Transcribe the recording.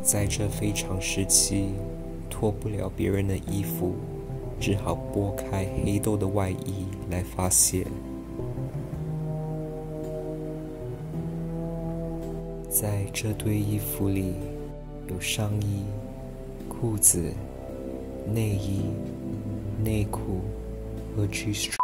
在这非常时期，脱不了别人的衣服，只好剥开黑豆的外衣来发泄。在这堆衣服里，有上衣、裤子、内衣、内裤和 G-string。